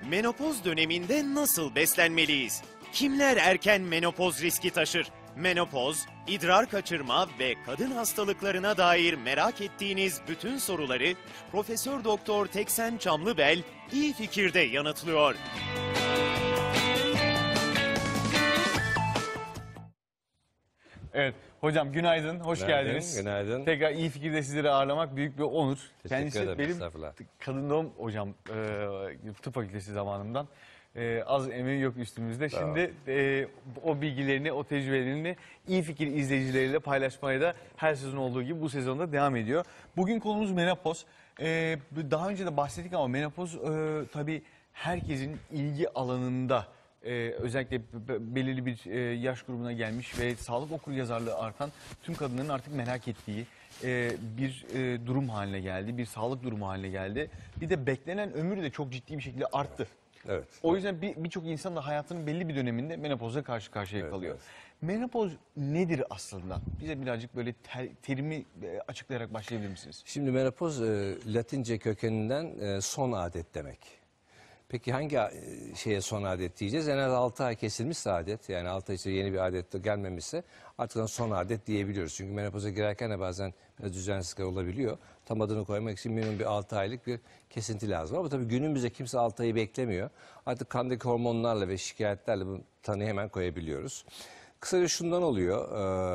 Menopoz döneminde nasıl beslenmeliyiz? Kimler erken menopoz riski taşır? Menopoz, idrar kaçırma ve kadın hastalıklarına dair merak ettiğiniz bütün soruları Profesör Doktor Teksen Çamlıbel iyi fikirde yanıtlıyor. Evet, hocam günaydın, hoş geldiniz. Günaydın. Tekrar iyi fikirde sizleri ağırlamak büyük bir onur. Teşekkür ederim, benim estağfurullah. kadın doğum hocam, tıp fakültesi zamanımdan. Az emeği yok üstümüzde. Tamam. Şimdi o bilgilerini, o tecrübelerini iyi fikir izleyicileriyle paylaşmaya da her sezon olduğu gibi bu sezonda devam ediyor. Bugün konumuz menopoz. Daha önce de bahsettik ama menopoz tabii herkesin ilgi alanında. Özellikle belirli bir yaş grubuna gelmiş ve sağlık okuryazarlığı artan tüm kadınların artık merak ettiği bir durum haline geldi. Bir sağlık durumu haline geldi. Bir de beklenen ömür de çok ciddi bir şekilde arttı. Evet. O yüzden birçok insan da hayatının belli bir döneminde menopozla karşı karşıya kalıyor. Evet. Menopoz nedir aslında? Bize birazcık böyle terimi açıklayarak başlayabilir misiniz? Şimdi menopoz Latince kökeninden son adet demek. Peki hangi şeye son adet diyeceğiz? En az 6 ay kesilmişse adet, yani 6 ay içinde yeni bir adet de gelmemişse artık son adet diyebiliyoruz. Çünkü menopoza girerken de bazen biraz düzensizlikler olabiliyor. Tam adını koymak için minimum bir 6 aylık bir kesinti lazım. Ama tabii günümüzde kimse 6 ayı beklemiyor. Artık kandaki hormonlarla ve şikayetlerle bu tanıyı hemen koyabiliyoruz. Kısaca şundan oluyor,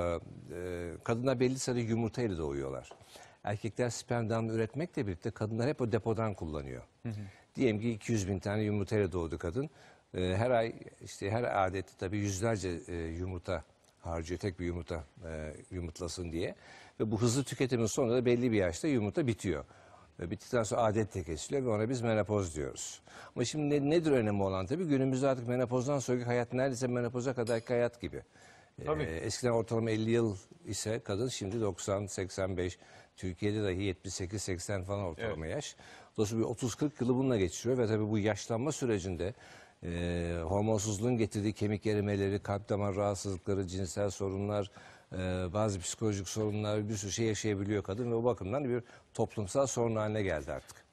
kadınlar belli sayıda yumurtayla doğuyorlar. Erkekler sperm damla üretmekle birlikte kadınlar hep o depodan kullanıyor. Diyelim ki 200.000 tane yumurtayla doğdu kadın. Her ay işte her adeti tabii yüzlerce yumurta harcıyor, tek bir yumurta yumurtlasın diye. Ve bu hızlı tüketimin sonunda da belli bir yaşta yumurta bitiyor. Bittikten sonra adet de kesiliyor ve ona biz menopoz diyoruz. Ama şimdi nedir önemi olan tabii? Günümüzde artık menopozdan sonraki hayat neredeyse menopoza kadarki hayat gibi. Eskiden ortalama 50 yıl ise kadın, şimdi 90-85, Türkiye'de dahi 78-80 falan ortalama yaş. Dolayısıyla 30-40 yılı bununla geçiriyor ve tabii bu yaşlanma sürecinde hormonsuzluğun getirdiği kemik erimeleri, kalp damar rahatsızlıkları, cinsel sorunlar, bazı psikolojik sorunlar, bir sürü şey yaşayabiliyor kadın ve o bakımdan bir toplumsal sorun haline geldi artık.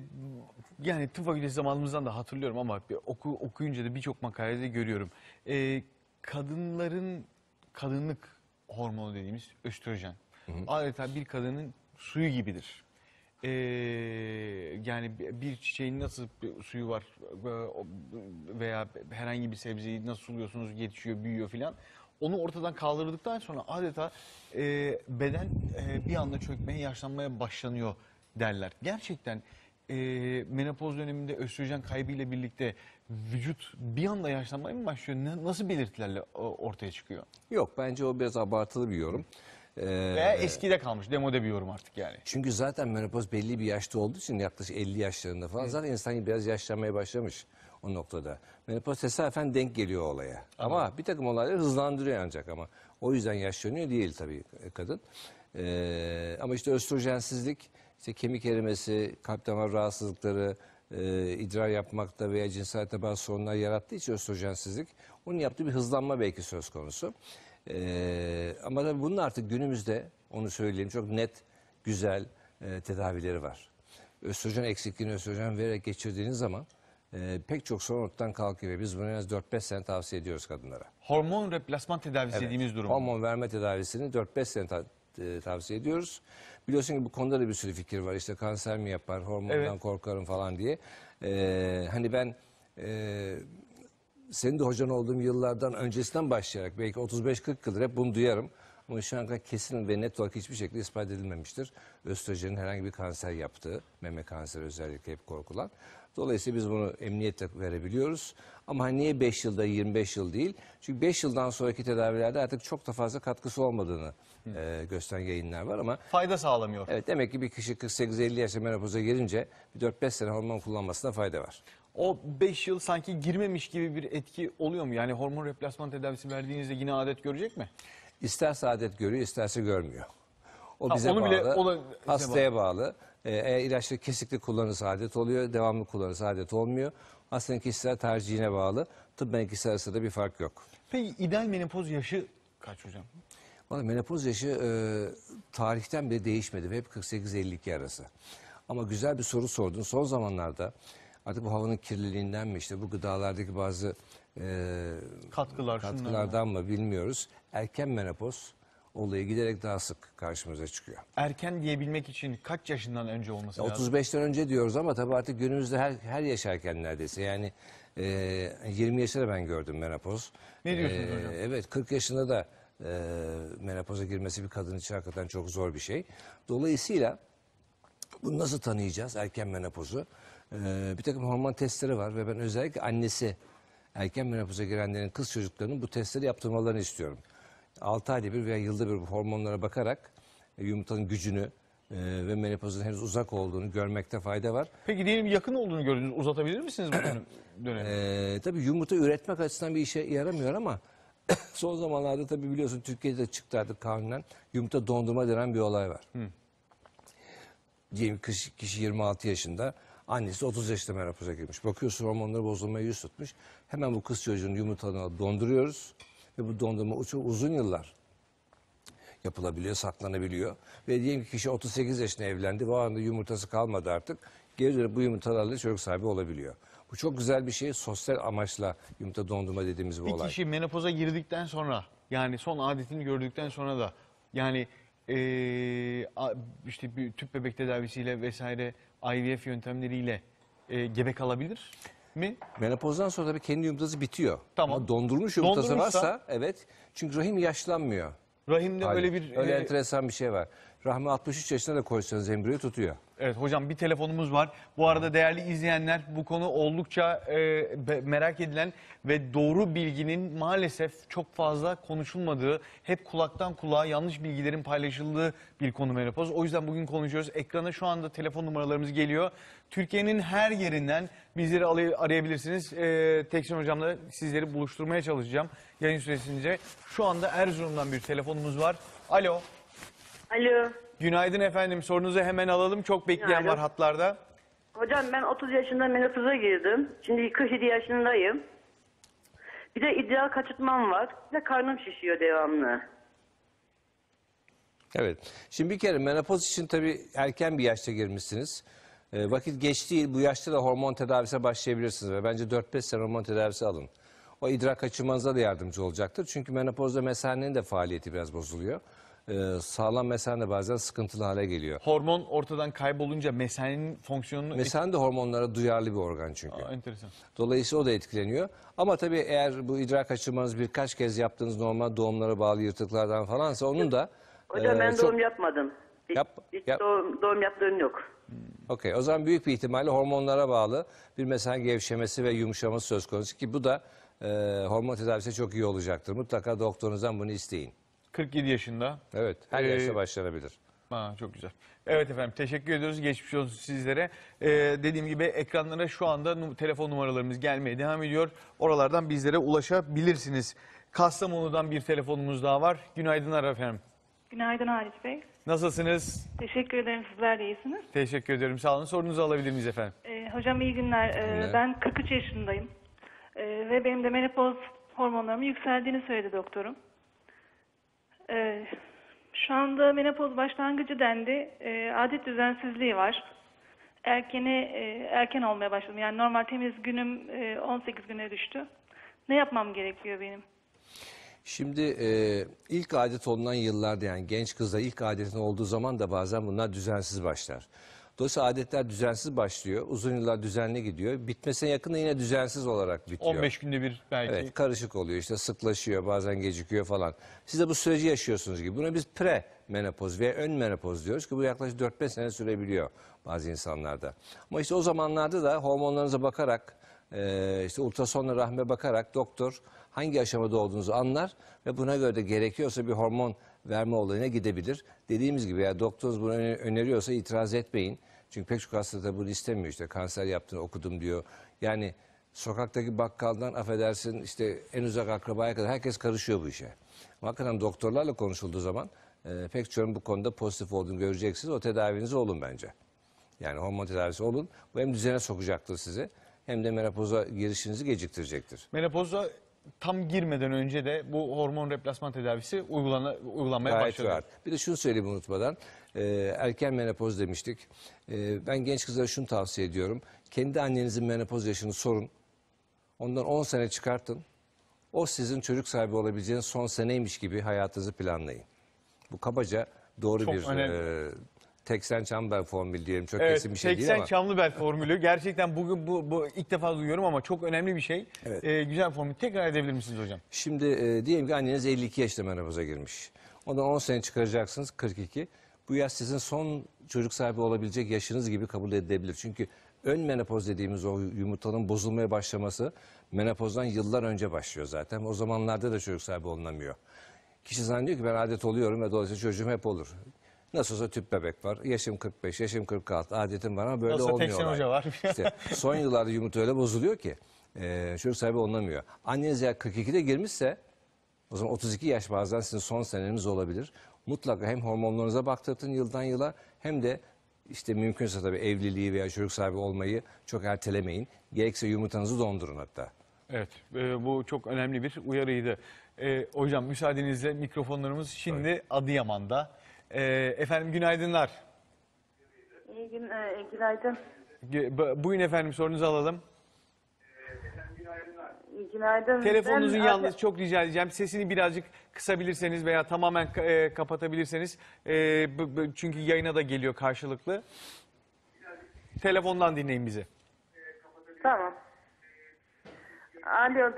Yani tıp fakültesi zamanımızdan da hatırlıyorum ama okuyunca da birçok makalede görüyorum. Kadınların kadınlık hormonu dediğimiz östrojen adeta bir kadının suyu gibidir. Yani bir çiçeğin nasıl bir suyu var veya herhangi bir sebzeyi nasıl suluyorsunuz, yetişiyor, büyüyor filan. Onu ortadan kaldırdıktan sonra adeta beden bir anda çökmeye, yaşlanmaya başlanıyor derler. Gerçekten menopoz döneminde östrojen kaybıyla birlikte vücut bir anda yaşlanmaya mı başlıyor? Nasıl belirtilerle ortaya çıkıyor? Yok, bence o biraz abartılı bir yorum. Veya eskide kalmış, demode bir yorum artık yani. Çünkü zaten menopoz belli bir yaşta olduğu için, yaklaşık 50 yaşlarında falan zaten insan biraz yaşlanmaya başlamış o noktada. Menopoz tesadüfen denk geliyor olaya. Ama bir takım olayları hızlandırıyor ancak, ama o yüzden yaşlanıyor değil tabii kadın. Ama işte östrojensizlik, işte kemik erimesi, kalp damar rahatsızlıkları, idrar yapmakta veya cinsel bazı sorunlar yarattığı için östrojensizlik, onun yaptığı bir hızlanma belki söz konusu. Ama tabii bunun artık günümüzde, onu söyleyeyim, çok net, güzel tedavileri var. Östrojen eksikliğini östrojen vererek geçirdiğiniz zaman pek çok sorun ortadan kalkıyor ve biz bunu en az 4-5 sene tavsiye ediyoruz kadınlara. Hormon replasman tedavisi dediğimiz durum. Hormon verme tedavisini 4-5 sene tavsiye ediyoruz. Biliyorsun ki bu konuda da bir sürü fikir var. İşte kanser mi yapar, hormondan korkarım falan diye. Hani ben senin de hocan olduğum yıllardan öncesinden başlayarak belki 35-40 yıldır hep bunu duyarım. Ama şu an kadar kesin ve net olarak hiçbir şekilde ispat edilmemiştir. Östrojenin herhangi bir kanser yaptığı, meme kanseri özellikle hep korkulan. Dolayısıyla biz bunu emniyetle verebiliyoruz. Ama niye 5 yılda 25 yıl değil? Çünkü 5 yıldan sonraki tedavilerde artık çok da fazla katkısı olmadığını gösteren yayınlar var ama... Fayda sağlamıyor. Evet, demek ki bir kişi 48-50 yaşında menopoza girince bir 4-5 sene hormon kullanmasına fayda var. O 5 yıl sanki girmemiş gibi bir etki oluyor mu? Yani hormon replasman tedavisi verdiğinizde yine adet görecek mi? İsterse adet görüyor, isterse görmüyor. O bize onu bağlı, bile, hastaya bağlı. Eğer ilaçları kesikli kullanırsa adet oluyor, devamlı kullanırsa adet olmuyor. Hastanın kişisel tercihine bağlı. Tıbben ikisi arasında bir fark yok. Peki ideal menopoz yaşı kaç hocam? Vallahi menopoz yaşı tarihten beri değişmedi ve hep 48-52 arası. Ama güzel bir soru sordun. Son zamanlarda artık bu havanın kirliliğinden mi işte bu gıdalardaki bazı katkılardan mı bilmiyoruz. Erken menopoz olayı giderek daha sık karşımıza çıkıyor. Erken diyebilmek için kaç yaşından önce olması lazım? 35'ten önce diyoruz ama tabii artık günümüzde her yaş erken neredeyse. Yani 20 yaşında ben gördüm menopoz. Ne diyorsunuz hocam? Evet, 40 yaşında da menopoza girmesi bir kadın için hakikaten çok zor bir şey. Dolayısıyla bunu nasıl tanıyacağız erken menopozu? Bir takım hormon testleri var ve ben özellikle annesi erken menopoza girenlerin kız çocuklarının bu testleri yaptırmalarını istiyorum. 6 ayda bir veya yılda bir bu hormonlara bakarak yumurtanın gücünü ve menopozun henüz uzak olduğunu görmekte fayda var. Peki diyelim yakın olduğunu gördünüz. Uzatabilir misiniz bu dönemi? Tabii yumurta üretmek açısından bir işe yaramıyor ama son zamanlarda tabii biliyorsun Türkiye'de çıktı artık kanunen yumurta dondurma denen bir olay var. Diyelim kişi 26 yaşında, annesi 30 yaşında menopoza girmiş. Bakıyorsun hormonları bozulmaya yüz tutmuş. Hemen bu kız çocuğun yumurtalarını donduruyoruz ve bu dondurma çok uzun yıllar yapılabiliyor, saklanabiliyor. Ve diyelim ki kişi 38 yaşında evlendi, bu anda yumurtası kalmadı artık. Geri dönüp bu yumurtalarla çocuk sahibi olabiliyor. Bu çok güzel bir şey, sosyal amaçla yumurta dondurma dediğimiz bu Bir olay. kişi menopoza girdikten sonra, yani son adetini gördükten sonra da, yani işte bir tüp bebek tedavisiyle vesaire IVF yöntemleriyle gebe kalabilir mi? Menopozdan sonra tabii kendi yumurtası bitiyor. Tamam. Ama dondurulmuş yumurtası Dondurmuşsa- varsa evet. Çünkü rahim yaşlanmıyor. Rahimde Hayır, öyle bir... öyle enteresan bir şey var. Rahmi 63 yaşında da koysanız embriyo tutuyor. Evet hocam, bir telefonumuz var. Bu arada değerli izleyenler, bu konu oldukça merak edilen ve doğru bilginin maalesef çok fazla konuşulmadığı, hep kulaktan kulağa yanlış bilgilerin paylaşıldığı bir konu menopoz. O yüzden bugün konuşuyoruz. Ekrana şu anda telefon numaralarımız geliyor. Türkiye'nin her yerinden bizleri arayabilirsiniz. Teksin hocamla sizleri buluşturmaya çalışacağım yayın süresince. Şu anda Erzurum'dan bir telefonumuz var. Alo. Alo. Günaydın efendim. Sorunuzu hemen alalım. Çok bekleyen Günaydın. var hatlarda. Hocam ben 30 yaşında menopoza girdim. Şimdi 47 yaşındayım. Bir de idrar kaçırtmam var. Bir de karnım şişiyor devamlı. Evet. Şimdi bir kere menopoz için tabii erken bir yaşta girmişsiniz. Vakit geç değil. Bu yaşta da hormon tedavisine başlayabilirsiniz. Ve bence 4-5 sene hormon tedavisi alın. O idrar kaçırmanıza da yardımcı olacaktır. Çünkü menopozda mesanenin de faaliyeti biraz bozuluyor. Sağlam mesane de bazen sıkıntılı hale geliyor. Hormon ortadan kaybolunca mesanenin fonksiyonunu... Mesane de hormonlara duyarlı bir organ çünkü. Enteresan. Dolayısıyla o da etkileniyor. Ama tabii eğer bu idrar kaçırmanız birkaç kez yaptığınız normal doğumlara bağlı yırtıklardan falansa onun da... Hocam ben çok- doğum yapmadım. Hiç, hiç yap. doğum yaptığım yok. Okey. O zaman büyük bir ihtimalle hormonlara bağlı bir mesane gevşemesi ve yumuşaması söz konusu ki bu da hormon tedavisi çok iyi olacaktır. Mutlaka doktorunuzdan bunu isteyin. 47 yaşında. Evet. Her yaşta başlanabilir. Çok güzel. Evet efendim, teşekkür ediyoruz. Geçmiş olsun sizlere. Dediğim gibi ekranlara şu anda telefon numaralarımız gelmeye devam ediyor. Oralardan bizlere ulaşabilirsiniz. Kastamonu'dan bir telefonumuz daha var. Günaydınlar efendim. Günaydın Halis Bey. Nasılsınız? Teşekkür ederim. Sizler de iyisiniz. Teşekkür ederim. Sağ olun. Sorunuzu alabilir miyiz efendim? Hocam iyi günler. günler. Ben 43 yaşındayım. Ve benim de menopoz hormonlarımın yükseldiğini söyledi doktorum. Şu anda menopoz başlangıcı dendi. Adet düzensizliği var. Erken olmaya başladım. Yani normal temiz günüm 18 güne düştü. Ne yapmam gerekiyor benim? Şimdi ilk adet olunan yıllarda yani genç kızda ilk adetin olduğu zaman da bazen bunlar düzensiz başlar. Dolayısıyla adetler düzensiz başlıyor. Uzun yıllar düzenli gidiyor. Bitmesine yakın da yine düzensiz olarak bitiyor. 15 günde bir belki. Evet, karışık oluyor işte sıklaşıyor bazen gecikiyor falan. Siz de bu süreci yaşıyorsunuz gibi. Buna biz pre-menopoz veya ön menopoz diyoruz ki bu yaklaşık 4-5 sene sürebiliyor bazı insanlarda. Ama işte o zamanlarda da hormonlarınıza bakarak işte ultrasonla rahme bakarak doktor hangi aşamada olduğunuzu anlar ve buna göre de gerekiyorsa bir hormon verme olayına gidebilir. Dediğimiz gibi ya doktorunuz bunu öneriyorsa itiraz etmeyin. Çünkü pek çok hasta da bunu istemiyor işte kanser yaptığını okudum diyor. Yani sokaktaki bakkaldan affedersin işte en uzak akrabaya kadar herkes karışıyor bu işe. Ama hakikaten doktorlarla konuşulduğu zaman pek çoğunun bu konuda pozitif olduğunu göreceksiniz. O tedavinize olun bence. Yani hormon tedavisi olun. Bu hem düzene sokacaktır sizi hem de menopoza girişinizi geciktirecektir. Menopozda tam girmeden önce de bu hormon replasman tedavisi uygulanmaya Gayet başladı. rahat. Bir de şunu söyleyeyim unutmadan. Erken menopoz demiştik. Ben genç kızlara şunu tavsiye ediyorum. Kendi annenizin menopoz yaşını sorun. Ondan 10 sene çıkartın. O sizin çocuk sahibi olabileceğiniz son seneymiş gibi hayatınızı planlayın. Bu kabaca doğru Çok bir önemli. Teksen Çamber formülü diyelim. Çok Evet, kesin bir şey değil 80 ama. Çamlıbel formülü. Gerçekten bugün bu ilk defa duyuyorum ama çok önemli bir şey. Evet. Güzel formül. Tekrar edebilir misiniz hocam? Şimdi diyelim ki anneniz 52 yaşında menopoza girmiş. Ondan 10 sene çıkaracaksınız 42. Bu yaş sizin son çocuk sahibi olabilecek yaşınız gibi kabul edilebilir. Çünkü ön menopoz dediğimiz o yumurtanın bozulmaya başlaması menopozdan yıllar önce başlıyor zaten. O zamanlarda da çocuk sahibi olunamıyor. Kişi zannediyor ki ben adet oluyorum ve dolayısıyla çocuğum hep olur. Nasıl olsa tüp bebek var. Yaşım 45, yaşım 46, adetim var ama böyle Nasılsa olmuyor. 80 olay. hoca var. İşte son yıllarda yumurta öyle bozuluyor ki çocuk sahibi olunamıyor. Anneniz eğer 42'de girmişse o zaman 32 yaş bazen sizin son seneniz olabilir. Mutlaka hem hormonlarınıza baktırtın yıldan yıla hem de işte mümkünse tabii evliliği veya çocuk sahibi olmayı çok ertelemeyin. Gerekse yumurtanızı dondurun hatta. Evet, bu çok önemli bir uyarıydı. Hocam müsaadenizle mikrofonlarımız şimdi Adıyaman'da. Efendim günaydınlar. Günaydın. Buyurun efendim sorunuzu alalım. Günaydın. Telefonunuzun Ben- yalnız çok rica edeceğim. Sesini birazcık kısabilirseniz veya tamamen kapatabilirseniz. Çünkü yayına da geliyor karşılıklı. Telefondan dinleyin bizi. Tamam. Alo,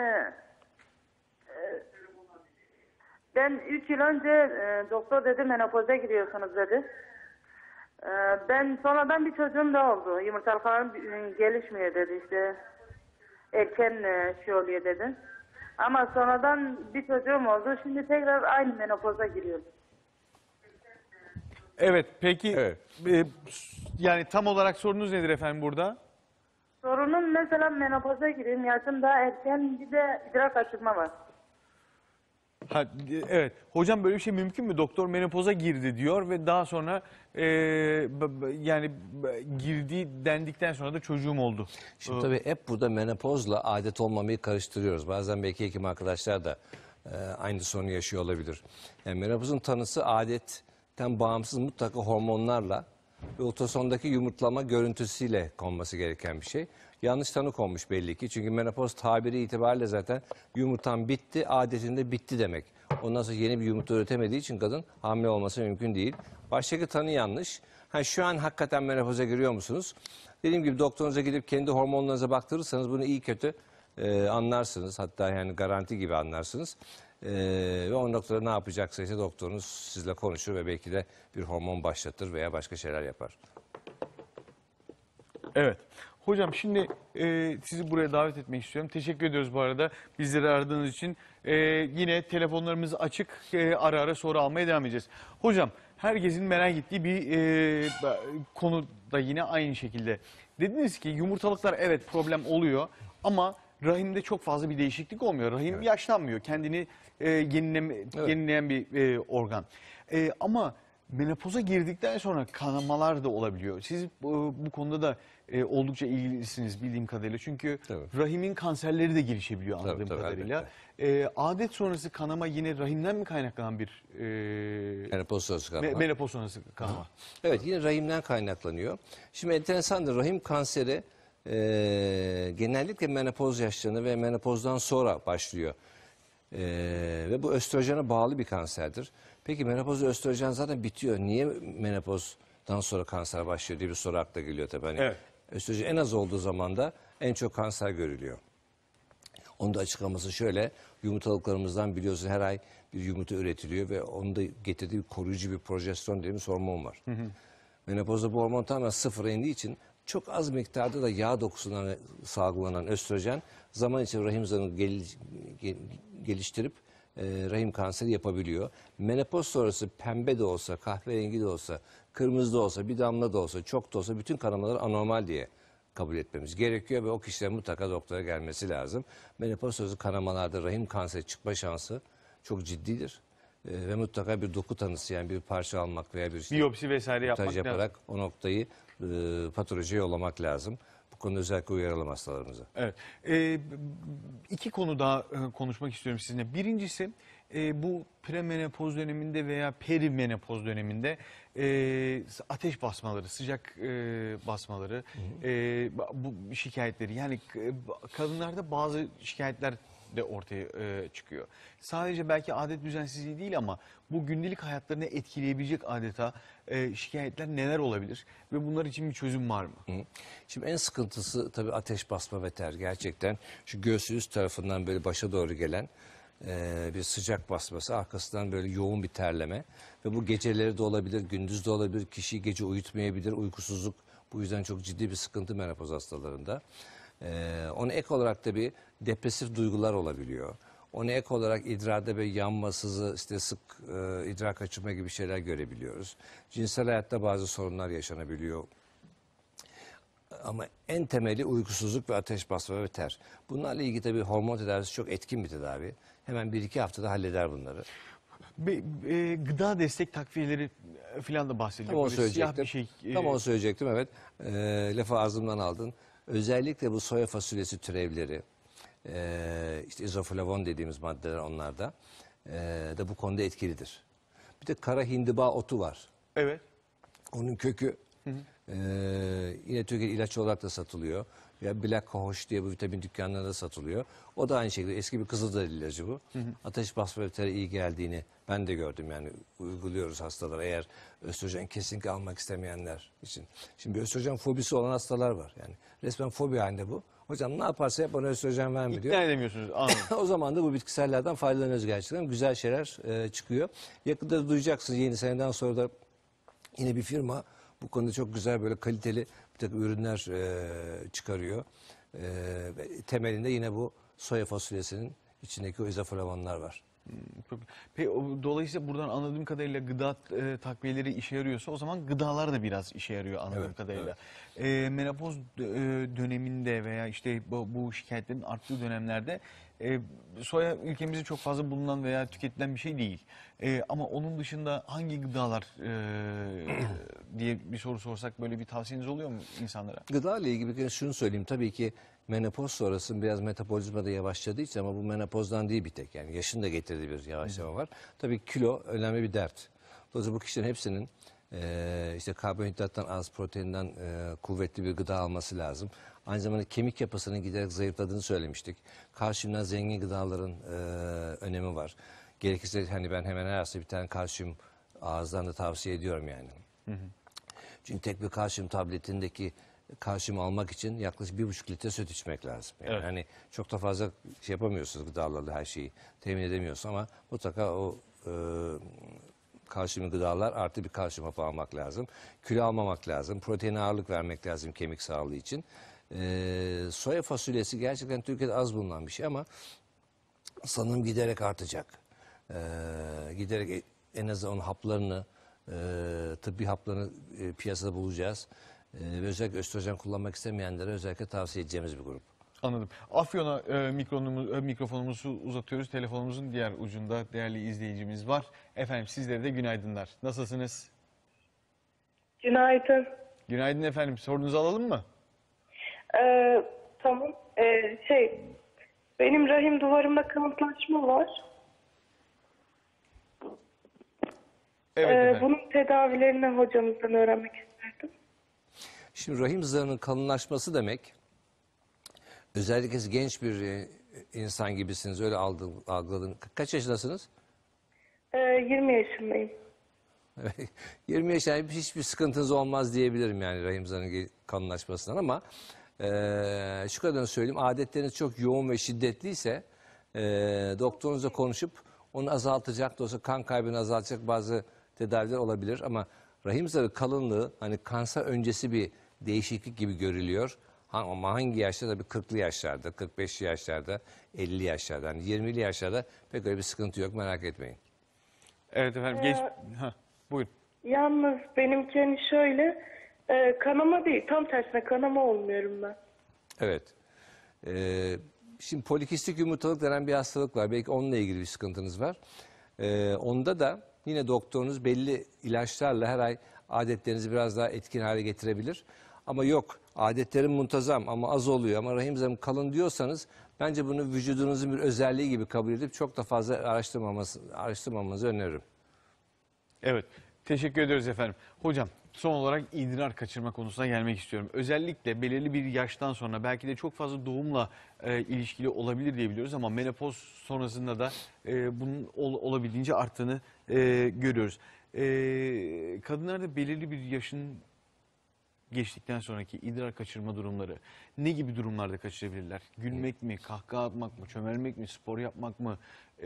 ben 3 yıl önce doktor dedi menopoza giriyorsunuz dedi. Ben sonradan bir çocuğum da oldu. Yumurtalıklarım gelişmiyor dedi işte. Erken şey oluyor dedi. Ama sonradan bir çocuğum oldu. Şimdi tekrar aynı menopoza giriyorum. Evet peki Evet. yani tam olarak sorunuz nedir efendim burada? Sorunum mesela menopoza gireyim. Yaşım daha erken, bir de idrar kaçırma var. Ha, evet. Hocam böyle bir şey mümkün mü? Doktor menopoza girdi diyor ve daha sonra girdi dendikten sonra da çocuğum oldu. Şimdi tabii hep burada menopozla adet olmamayı karıştırıyoruz. Bazen belki hekim arkadaşlar da aynı sorunu yaşıyor olabilir. Yani menopozun tanısı adetten bağımsız mutlaka hormonlarla ve ultrasondaki yumurtlama görüntüsüyle konması gereken bir şey. Yanlış tanı konmuş belli ki. Çünkü menopoz tabiri itibariyle zaten yumurtan bitti, adetinde bitti demek. Ondan sonra yeni bir yumurta üretemediği için kadın hamile olması mümkün değil. Baştaki tanı yanlış. Şu an hakikaten menopoza giriyor musunuz? Dediğim gibi doktorunuza gidip kendi hormonlarınıza baktırırsanız bunu iyi kötü anlarsınız. Hatta yani garanti gibi anlarsınız. Ve o noktada ne yapacaksa ise doktorunuz sizle konuşur ve belki de bir hormon başlatır veya başka şeyler yapar. Evet. Hocam şimdi sizi buraya davet etmek istiyorum. Teşekkür ediyoruz bu arada bizleri aradığınız için. Yine telefonlarımız açık. Ara ara soru almaya devam edeceğiz. Hocam herkesin merak ettiği bir konu da yine aynı şekilde. Dediniz ki yumurtalıklar evet problem oluyor ama rahimde çok fazla bir değişiklik olmuyor. Rahim yaşlanmıyor. Kendini yenileyen bir organ. Ama menopoza girdikten sonra kanamalar da olabiliyor. Siz bu konuda da oldukça ilgilisiniz bildiğim kadarıyla. Çünkü Tabii. rahimin kanserleri de gelişebiliyor anladığım Tabii, kadarıyla. Adet sonrası kanama yine rahimden mi kaynaklanan bir Menopoz sonrası kanama. menopoz sonrası kanama? Evet, yine rahimden kaynaklanıyor. Şimdi enteresandır, rahim kanseri genellikle menopoz yaşlarında ve menopozdan sonra başlıyor. Ve bu östrojene bağlı bir kanserdir. Peki menopozda östrojen zaten bitiyor. Niye menopozdan sonra kanser başlıyor diye bir soru akla geliyor tabii. Hani Evet. östrojen en az olduğu zaman da en çok kanser görülüyor. Onun da açıklaması şöyle: yumurtalıklarımızdan biliyorsun her ay bir yumurta üretiliyor ve onun da getirdiği bir koruyucu bir progesteron dediğimiz hormon var. Menopozda bu hormon tamamen sıfıra indiği için çok az miktarda da yağ dokusundan salgılanan östrojen zaman içinde rahim zarını geliştirip rahim kanseri yapabiliyor. Menopoz sonrası pembe de olsa, kahverengi de olsa, kırmızı da olsa, bir damla da olsa, çok da olsa bütün kanamalar anormal diye kabul etmemiz gerekiyor ve o kişilerin mutlaka doktora gelmesi lazım. Menopoz sonrası kanamalarda rahim kanseri çıkma şansı çok ciddidir. Ve mutlaka bir doku tanısı, yani bir parça almak veya bir Biyopsi vesaire yapmak montaj lazım. yaparak o noktayı patolojiye yollamak lazım. Bu konuda özellikle uyaralım hastalarımızı. Evet. İki konu daha konuşmak istiyorum sizinle. Birincisi bu premenopoz döneminde veya perimenopoz döneminde ateş basmaları, sıcak basmaları, bu şikayetleri. Yani kadınlarda bazı şikayetler de ortaya çıkıyor. Sadece belki adet düzensizliği değil ama bu gündelik hayatlarını etkileyebilecek adeta şikayetler neler olabilir ve bunlar için bir çözüm var mı? Şimdi en sıkıntısı tabii ateş basma ve ter. Gerçekten şu göğsü üst tarafından böyle başa doğru gelen bir sıcak basması, arkasından böyle yoğun bir terleme ve bu geceleri de olabilir, gündüz de olabilir, kişiyi gece uyutmayabilir, uykusuzluk bu yüzden çok ciddi bir sıkıntı menopoz hastalarında. Ona ek olarak da bir depresif duygular olabiliyor. Ona ek olarak idrarda böyle yanma, sızı, işte sık idrar kaçırma gibi şeyler görebiliyoruz. Cinsel hayatta bazı sorunlar yaşanabiliyor. Ama en temeli uykusuzluk ve ateş basma ve ter. Bunlarla ilgili tabii hormon tedavisi çok etkin bir tedavi. Hemen 1-2 haftada halleder bunları. Gıda destek takviyeleri falan da bahsediliyor. Tam onu Böyle siyah söyleyecektim. bir şey. Tam onu söyleyecektim, evet. Lafı ağzımdan aldın. Özellikle bu soya fasulyesi türevleri, işte izoflavon dediğimiz maddeler onlarda da bu konuda etkilidir. Bir de kara hindiba otu var. Evet. Onun kökü yine Türkiye'de ilaç olarak da satılıyor. Ya Black Cohosh diye bu vitamin dükkanlarında satılıyor. O da aynı şekilde eski bir Kızılderili ilacı bu. Ateş basma ve tere iyi geldiğini ben de gördüm, yani uyguluyoruz hastalara eğer östrojen kesinlikle almak istemeyenler için. Şimdi bir östrojen fobisi olan hastalar var, yani resmen fobi halinde bu. Hocam ne yaparsa yap bana östrojen verme diyor. İkna edemiyorsunuz. Anladım. O zaman da bu bitkisellerden faydalanıyoruz gerçekten. Güzel şeyler çıkıyor. Yakında duyacaksınız, yeni seneden sonra da yine bir firma bu konuda çok güzel böyle kaliteli bir takım ürünler çıkarıyor. Temelinde yine bu soya fasulyesinin içindeki o izoflavonlar var. Peki, dolayısıyla buradan anladığım kadarıyla gıda takviyeleri işe yarıyorsa o zaman gıdalar da biraz işe yarıyor anladığım Evet, kadarıyla. Menopoz döneminde veya işte bu şikayetlerin arttığı dönemlerde soya ülkemizde çok fazla bulunan veya tüketilen bir şey değil. Ama onun dışında hangi gıdalar diye bir soru sorsak böyle bir tavsiyeniz oluyor mu insanlara? Gıda ile ilgili bir kere şunu söyleyeyim. Tabii ki menopoz sonrası biraz metabolizma da yavaşladığı için, ama bu menopozdan değil bir tek. Yani yaşın da getirdiği bir yavaşlama var. Tabii kilo önemli bir dert. Dolayısıyla bu kişilerin hepsinin işte karbonhidrattan az, proteinden kuvvetli bir gıda alması lazım. Aynı zamanda kemik yapısının giderek zayıfladığını söylemiştik. Kalsiyumdan zengin gıdaların önemi var. Gerekirse hani ben hemen her hafta bir tane kalsiyum ağızdan da tavsiye ediyorum yani. Çünkü tek bir kalsiyum tabletindeki kalsiyum almak için yaklaşık 1,5 litre süt içmek lazım. Yani Evet. hani çok da fazla şey yapamıyorsunuz, gıdalarla her şeyi temin edemiyorsun, ama mutlaka o kalsiyumlu gıdalar artı bir kalsiyum hapı almak lazım. Kilo almamak lazım. Proteine ağırlık vermek lazım kemik sağlığı için. Soya fasulyesi gerçekten Türkiye'de az bulunan bir şey ama sanırım giderek artacak. Giderek en azından onun haplarını, tıbbi haplarını piyasada bulacağız. Ve özellikle östrojen kullanmak istemeyenlere özellikle tavsiye edeceğimiz bir grup. Anladım. Afyon'a mikrofonumuzu uzatıyoruz. Telefonumuzun diğer ucunda değerli izleyicimiz var. Efendim sizlere de günaydınlar. Nasılsınız? Günaydın. Günaydın efendim. Sorunuzu alalım mı? Tamam. Benim rahim duvarımda kanıtlaşma var. Evet efendim. Bunun tedavilerini hocamızdan öğrenmek isterdim. Şimdi rahim zarının kalınlaşması demek, özellikle genç bir insan gibisiniz, öyle algıladığım. Kaç yaşındasınız? 20 yaşındayım. 20 yaşında hiçbir sıkıntınız olmaz diyebilirim yani rahim zarının kalınlaşmasından, ama şu kadarını söyleyeyim, adetleriniz çok yoğun ve şiddetliyse doktorunuzla konuşup onu azaltacak, da olsa kan kaybını azaltacak bazı tedaviler olabilir, ama rahim zarı kalınlığı hani kanser öncesi bir değişiklik gibi görülüyor. Ama hangi yaşta? Tabii 40'lı yaşlarda, 45'li yaşlarda, 50'li yaşlarda, yani 20'li yaşlarda pek öyle bir sıkıntı yok, merak etmeyin. Evet efendim. Buyurun. Yalnız benimki hani şöyle kanama değil, tam tersine kanama olmuyorum ben. Evet. Şimdi polikistik yumurtalık denen bir hastalık var. Belki onunla ilgili bir sıkıntınız var. Onda da yine doktorunuz belli ilaçlarla her ay adetlerinizi biraz daha etkin hale getirebilir. Ama yok, adetlerim muntazam ama az oluyor ama rahim zarım kalın diyorsanız bence bunu vücudunuzun bir özelliği gibi kabul edip çok da fazla araştırmamanızı öneririm. Evet, teşekkür ediyoruz efendim. Hocam, son olarak idrar kaçırma konusuna gelmek istiyorum. Özellikle belirli bir yaştan sonra belki de çok fazla doğumla ilişkili olabilir diye biliyoruz ama menopoz sonrasında da bunun olabildiğince arttığını görüyoruz. Kadınlarda belirli bir yaşın geçtikten sonraki idrar kaçırma durumları ne gibi durumlarda kaçırabilirler? Gülmek mi, kahkaha atmak mı, çömelmek mi, spor yapmak mı?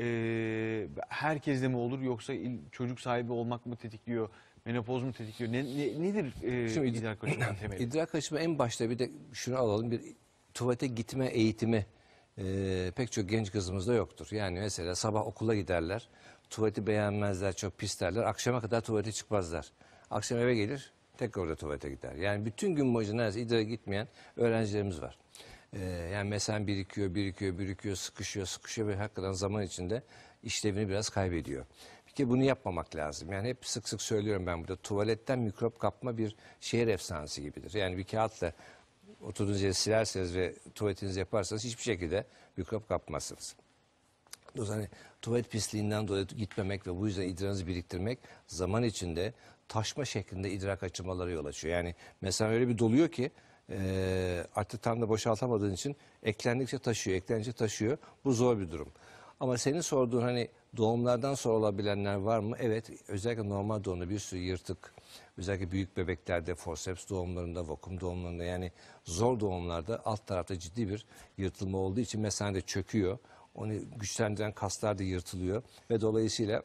Herkeste mi olur yoksa çocuk sahibi olmak mı tetikliyor? Menopoz mu tetikliyor? Nedir Şimdi idrar kaçırmanın temeli? İdrar kaçırma en başta bir de şunu alalım, bir tuvalete gitme eğitimi pek çok genç kızımızda yoktur. Yani mesela sabah okula giderler, tuvaleti beğenmezler, çok pis derler, akşama kadar tuvalete çıkmazlar. Akşam eve gelir, tekrar orada tuvalete gider. Yani bütün gün boyunca neredeyse idrara gitmeyen öğrencilerimiz var. Yani mesela birikiyor, sıkışıyor ve hakikaten zaman içinde işlevini biraz kaybediyor. Bir kere bunu yapmamak lazım. Yani hep sık sık söylüyorum ben burada, tuvaletten mikrop kapma bir şehir efsanesi gibidir. Yani bir kağıtla oturduğunuz yeri silerseniz ve tuvaletinizi yaparsanız hiçbir şekilde mikrop kapmazsınız. O yüzden hani tuvalet pisliğinden dolayı gitmemek ve bu yüzden idrarınızı biriktirmek zaman içinde taşma şeklinde idrar kaçırmaları yol açıyor. Yani mesela öyle bir doluyor ki artık tam da boşaltamadığın için eklendikçe taşıyor. Bu zor bir durum. Ama senin sorduğun hani doğumlardan sonra olabilenler var mı? Evet, özellikle normal doğumda bir sürü yırtık, özellikle büyük bebeklerde, forceps doğumlarında, vakum doğumlarında, yani zor doğumlarda alt tarafta ciddi bir yırtılma olduğu için mesane çöküyor. Onu güçlendiren kaslar da yırtılıyor ve dolayısıyla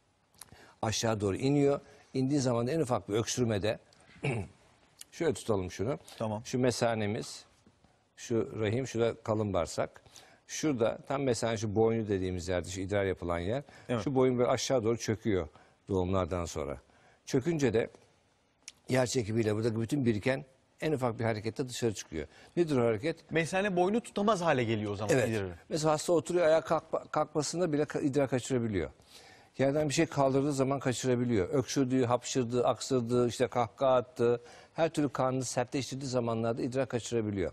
aşağı doğru iniyor. İndiği zaman da en ufak bir öksürmede şöyle tutalım şunu. Tamam. Şu mesanemiz, şu rahim, şurada kalın bağırsak. Şurada tam mesela şu boynu dediğimiz yerde, şu idrar yapılan yer. Evet. Şu boyun böyle aşağı doğru çöküyor doğumlardan sonra. Çökünce de yer çekimiyle buradaki bütün biriken en ufak bir harekette dışarı çıkıyor. Nedir o hareket? Mesane boynu tutamaz hale geliyor o zaman Evet. idrarı. Mesela hasta oturuyor, ayağa kalkmasında bile idrar kaçırabiliyor. Yerden bir şey kaldırdığı zaman kaçırabiliyor. Öksürdüğü, hapşırdığı, aksırdığı, işte kahkaha attığı, her türlü karnını sertleştirdiği zamanlarda idrar kaçırabiliyor.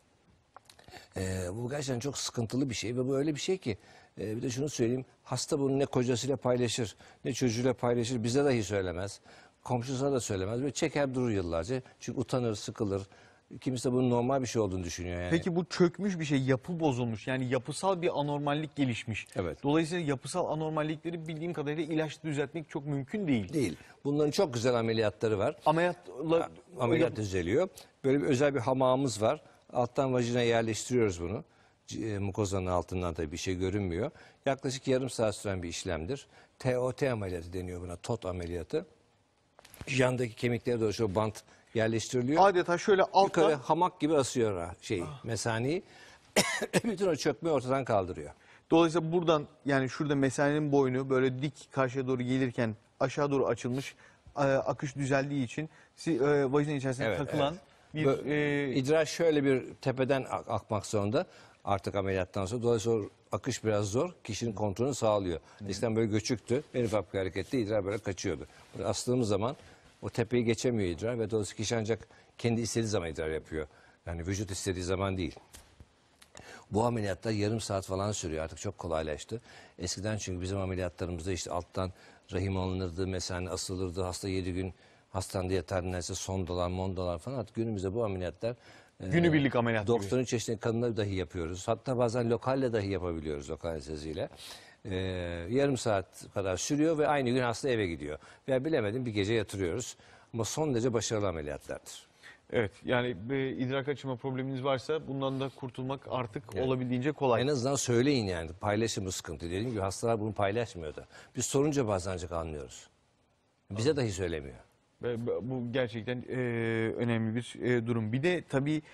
Bu gerçekten çok sıkıntılı bir şey ve bu öyle bir şey ki bir de şunu söyleyeyim, hasta bunu ne kocasıyla paylaşır, ne çocuğuyla paylaşır, bize dahi söylemez. Komşusuna da söylemez ve çeker durur yıllarca. Çünkü utanır, sıkılır. Kimisi de bunun normal bir şey olduğunu düşünüyor yani. Peki bu çökmüş bir şey, yapı bozulmuş, yani yapısal bir anormallik gelişmiş. Evet. Dolayısıyla yapısal anormallikleri bildiğim kadarıyla ilaçla düzeltmek çok mümkün değil. Değil. Bunların çok güzel ameliyatları var. Ameliyatla Ameliyat düzeliyor. Böyle bir özel bir hamağımız var. Alttan vajina yerleştiriyoruz bunu. Mukozanın altından tabii bir şey görünmüyor. Yaklaşık yarım saat süren bir işlemdir. TOT ameliyatı deniyor buna, TOT ameliyatı. Yandaki kemiklere doğru şu bant yerleştiriliyor. adeta şöyle Yukarı alttan hamak gibi asıyor mesaneyi. Bütün o çökmeyi ortadan kaldırıyor. dolayısıyla buradan, yani şurada mesanenin boynu böyle dik karşıya doğru gelirken aşağı doğru açılmış, akış düzeldiği için vajina içerisine Evet, takılan bir İdrar şöyle bir tepeden akmak zorunda artık ameliyattan sonra. Dolayısıyla o akış biraz zor. Kişinin kontrolünü sağlıyor. Eskiden böyle göçüktü. En ufak bir harekette idrar böyle kaçıyordu. Böyle astığımız zaman o tepeyi geçemiyor idrar ve dolayısıyla kişi ancak kendi istediği zaman idrar yapıyor. Yani vücut istediği zaman değil. Bu ameliyatlar yarım saat falan sürüyor. Artık çok kolaylaştı. Eskiden çünkü bizim ameliyatlarımızda işte alttan rahim alınırdı, mesane asılırdı. Hasta 7 gün hastanede yatar, neredeyse sondalar falan. Artık günümüzde bu ameliyatlar günübirlik ameliyat gibi. 93 çeşitli kadınlar dahi yapıyoruz. Hatta bazen lokalle dahi yapabiliyoruz, lokal anesteziyle. Yarım saat kadar sürüyor ve aynı gün hasta eve gidiyor. Veya bilemedim bir gece yatırıyoruz. Ama son derece başarılı ameliyatlardır. Evet, yani idrar kaçırma probleminiz varsa bundan da kurtulmak artık olabildiğince kolay. En azından söyleyin yani. Paylaşın bu sıkıntı. Dediğim gibi hastalar bunu paylaşmıyordu. Biz sorunca bazen ancak anlıyoruz. Bize dahi söylemiyor. Bu gerçekten önemli bir durum. Bir de tabii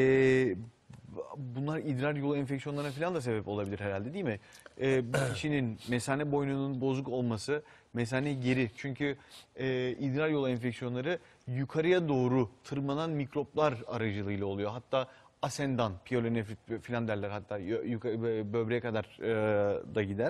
bunlar idrar yolu enfeksiyonlarına falan da sebep olabilir herhalde, değil mi? Bir kişinin mesane boynunun bozuk olması, mesane geri. Çünkü idrar yolu enfeksiyonları yukarıya doğru tırmanan mikroplar aracılığıyla oluyor. Hatta asendan, piyelonefrit falan derler, hatta böbreğe kadar da gider.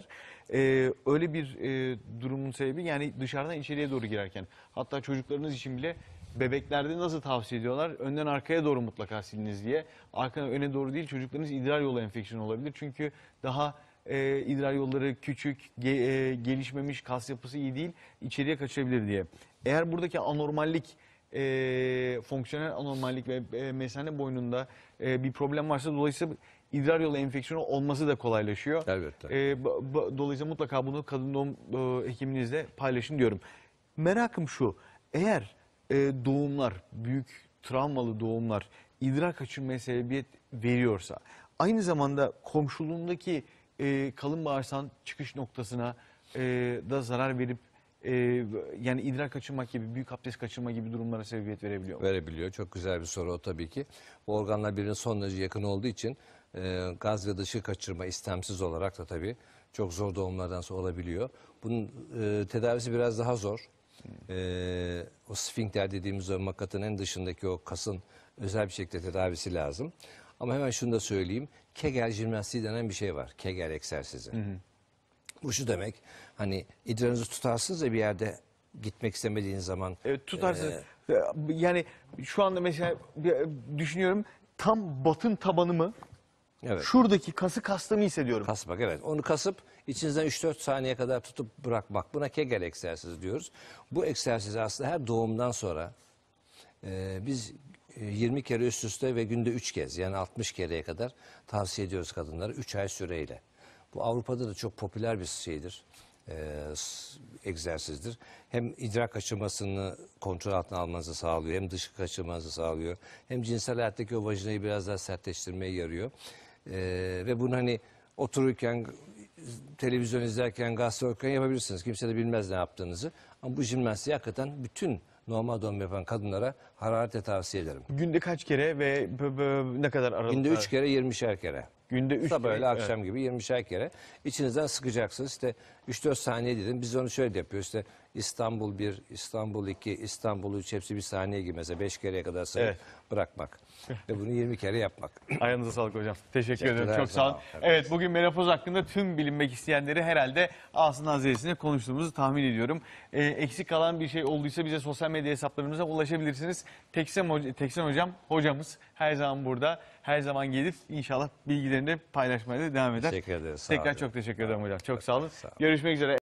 Öyle bir durumun sebebi, yani dışarıdan içeriye doğru girerken, hatta çocuklarınız için bile bebeklerde nasıl tavsiye ediyorlar? Önden arkaya doğru mutlaka siliniz diye. Arkadan öne doğru değil, çocuklarınız idrar yolu enfeksiyonu olabilir. Çünkü daha idrar yolları küçük, gelişmemiş, kas yapısı iyi değil, içeriye kaçabilir diye. Eğer buradaki anormallik, fonksiyonel anormallik ve mesane boynunda bir problem varsa dolayısıyla idrar yolu enfeksiyonu olması da kolaylaşıyor. Elbette. Dolayısıyla mutlaka bunu kadın doğum hekiminizle paylaşın diyorum. Merakım şu, eğer doğumlar, büyük travmalı doğumlar idrar kaçırmaya sebebiyet veriyorsa, aynı zamanda komşuluğundaki kalın bağırsağın çıkış noktasına da zarar verip yani idrar kaçırmak gibi, büyük abdest kaçırma gibi durumlara sebebiyet verebiliyor mu? Verebiliyor. Çok güzel bir soru o tabii ki. Bu organlar birbirine son derece yakın olduğu için gaz ve dışı kaçırma istemsiz olarak da tabii çok zor doğumlardan sonra olabiliyor. Bunun tedavisi biraz daha zor. O sfinkter dediğimiz o makatın en dışındaki o kasın özel bir şekilde tedavisi lazım. Ama hemen şunu da söyleyeyim. Kegel jimnastiği denen bir şey var. Kegel egzersizi. Bu şu demek, hani idrarınızı tutarsınız ya bir yerde gitmek istemediğiniz zaman. Evet, tutarsınız. Yani şu anda mesela düşünüyorum, tam batın tabanımı, Evet. şuradaki kası kastığımı hissediyorum. Kasmak, evet. Onu kasıp içinizden 3-4 saniye kadar tutup bırakmak. Buna Kegel egzersizi diyoruz. Bu egzersizi aslında her doğumdan sonra biz 20 kere üst üste ve günde 3 kez, yani 60 kereye kadar tavsiye ediyoruz kadınlara 3 ay süreyle. Bu Avrupa'da da çok popüler bir şeydir, egzersizdir. Hem idrar kaçırmasını kontrol altına almanızı sağlıyor, hem dışı kaçırmanızı sağlıyor, hem cinsel hayattaki o vajinayı biraz daha sertleştirmeye yarıyor. Ve bunu hani otururken, televizyon izlerken, gazete okurken yapabilirsiniz. Kimse de bilmez ne yaptığınızı. Ama bu jimnastiği hakikaten bütün normal doğum yapan kadınlara hararetle tavsiye ederim. Günde kaç kere ve ne kadar aralıklar? Günde 3 kere 20'şer kere. Günde 3 Sabah kere. öyle akşam gibi 20'şer kere. İçinizden sıkacaksınız. İşte 3-4 saniye dedim. Biz onu şöyle yapıyoruz. İşte İstanbul 1, İstanbul 2, İstanbul 3 hepsi bir saniye gibi. Mesela 5 kereye kadar sayıp Evet. bırakmak. Ve bunu 20 kere yapmak. Ayağınıza sağlık hocam. Teşekkür ederim. Teşekkürler, Çok sağ olun. sağ olun. Evet, bugün menopoz hakkında tüm bilinmek isteyenleri herhalde Aslı Hazretesi'ne konuştuğumuzu tahmin ediyorum. Eksik kalan bir şey olduysa bize sosyal medya hesaplarımıza ulaşabilirsiniz. Teksen hocam, hocamız her zaman burada. Her zaman gelir. İnşallah bilgilerini de paylaşmaya da devam eder. Teşekkür ederiz. Sağ Tekrar olun. çok teşekkür ederim hocam. Çok sağ olun. Sağ olun. Görüşmek üzere.